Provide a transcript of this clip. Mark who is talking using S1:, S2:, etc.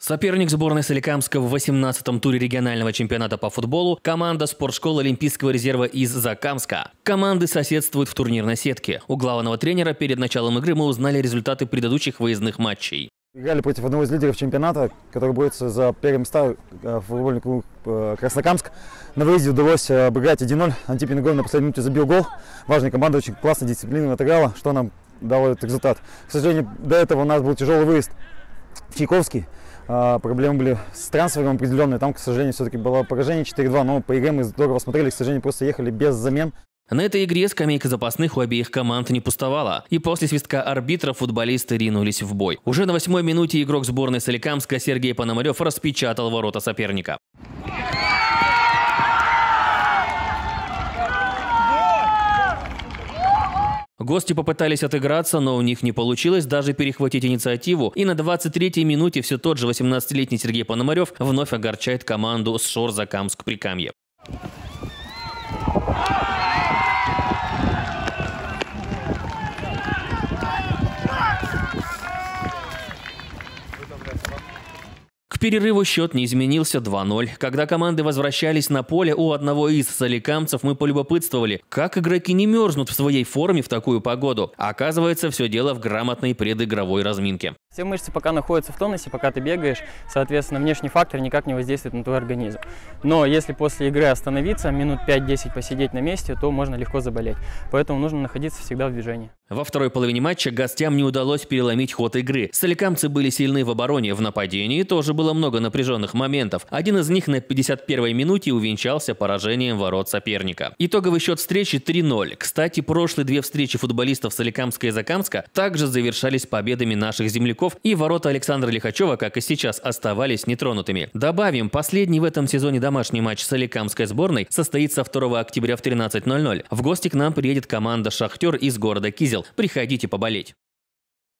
S1: Соперник сборной Соликамска в 18-м туре регионального чемпионата по футболу – команда спортшколы Олимпийского резерва из Закамска. Команды соседствуют в турнирной сетке. У главного тренера перед началом игры мы узнали результаты предыдущих выездных матчей.
S2: Играли против одного из лидеров чемпионата, который борется за первые места, футбольный клуб Краснокамск. На выезде удалось обыграть 1-0. Антипин Егор на последней минуте забил гол. Важная команда очень классно, дисциплинированно отыграла, что нам дало этот результат. К сожалению, до этого у нас был тяжелый выезд в Чайковский. Проблемы были с трансфером определенные. Там, к сожалению, все-таки было поражение 4-2. Но по игре мы здорово смотрели, к сожалению, просто ехали без замен.
S1: На этой игре скамейка запасных у обеих команд не пустовала. И после свистка арбитра футболисты ринулись в бой. Уже на 8-й минуте игрок сборной Соликамска Сергей Пономарев распечатал ворота соперника. Гости попытались отыграться, но у них не получилось даже перехватить инициативу. И на 23-й минуте все тот же 18-летний Сергей Пономарев вновь огорчает команду с Шор Закамск-Прикамье. К перерыву счет не изменился 2-0. Когда команды возвращались на поле, у одного из соликамцев мы полюбопытствовали, как игроки не мерзнут в своей форме в такую погоду. Оказывается, все дело в грамотной предигровой разминке.
S3: Все мышцы пока находятся в тонусе, пока ты бегаешь, соответственно, внешний фактор никак не воздействует на твой организм. Но если после игры остановиться, минут 5-10 посидеть на месте, то можно легко заболеть. Поэтому нужно находиться всегда в движении.
S1: Во второй половине матча гостям не удалось переломить ход игры. Соликамцы были сильны в обороне, в нападении тоже было много напряженных моментов. Один из них на 51-й минуте увенчался поражением ворот соперника. Итоговый счет встречи 3-0. Кстати, прошлые две встречи футболистов Соликамска и Закамска также завершались победами наших земляков, и ворота Александра Лихачева, как и сейчас, оставались нетронутыми. Добавим, последний в этом сезоне домашний матч соликамской сборной состоится 2 октября в 13:00. В гости к нам приедет команда «Шахтер» из города Кизел. Приходите поболеть.